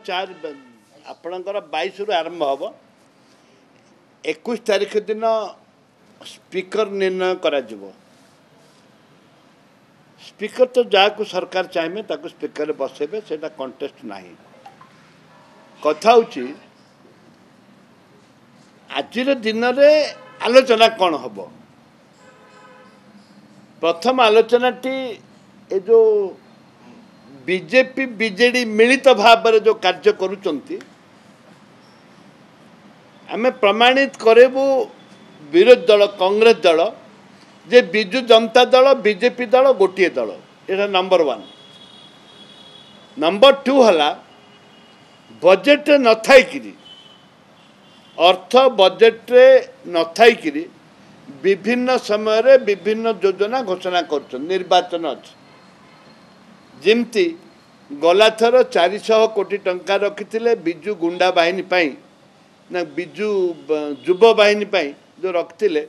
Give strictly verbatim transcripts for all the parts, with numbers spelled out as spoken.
चार आपणकर बाईस रु आरंभ हम इक्कीस तारीख दिन स्पीकर निर्णय करा जीवो। स्पीकर तो जहाँ सरकार चाहिए ताको स्पीकर बसेबे से कंटेस्ट नहीं। कथा हूँ आज दिन में आलोचना कौन हम प्रथम आलोचना टी ए जो बीजेपी बीजेडी मिलित भाव जो कार्य करुचंती आमे प्रमाणित करेबू विरोधी दल कांग्रेस दल जे बिजु जनता दल बीजेपी दल गोटे दल ये नंबर वन। नंबर टू हला बजेट न थाइकिरी अर्थ बजेट न थाइकिरी विभिन्न समय रे विभिन्न योजना घोषणा कर निर्वाचन अच्छी जमती गलाथर चार सौ कोटी टंका रखी बिजु गुंडा बाहिनी पाई ना बिजु युव बाहिनी पाई जो रखिले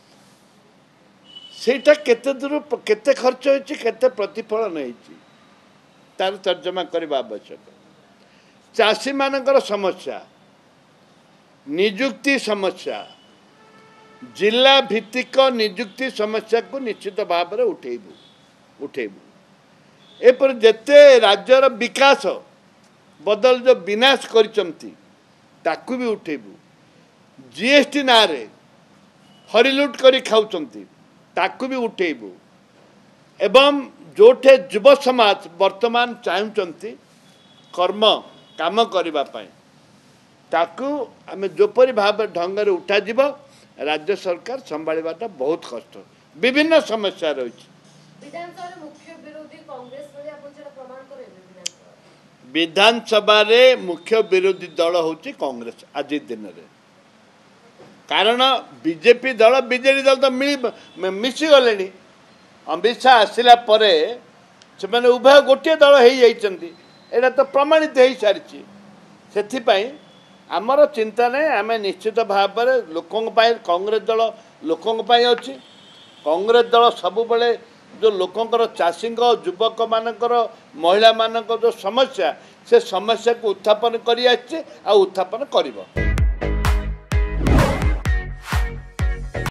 सेटा केते दूर केते खर्च होइछि केते प्रतिफलन होइछि तार तर्जमा करबा आवश्यक। चाषी मानकर समस्या नियुक्ति समस्या जिला भित्तिक नियुक्ति समस्या को निश्चित भाव में उठेबू उठेबू एपर जेते राज्यर विकास बदल जो विनाश करिसंती ताकू भी उठेबू। जीएसटी ना रे हरिलुट करी खाउचंती ताकू भी उठेबू एवं जोठे युव समाज वर्तमान चाहूचंती कर्म काम करबा पई ताकू आमे जोपरी भाव ढंग रे उठा जीव राज्य सरकार संभाळबाटा बहुत कष्ट विभिन्न समस्या रही। विधानसभा रे मुख्य विरोधी दल होची कांग्रेस आज दिन में कारण बीजेपी दल बीजेडी दल तो मिली मिसी गले अमित शाह आसला परे से माने उभय गोटे दल हो जाइछंती एटा तो प्रमाणित हो सारी से आमर चिंता नहीं आम निश्चित भाव में लोकों कांग्रेस दल लोकों अच्छी कांग्रेस दल सब बेले जो लोकंर चाषी युवक मानकर महिला मानक जो समस्या से समस्या को उत्थापन कर उत्थापन कर।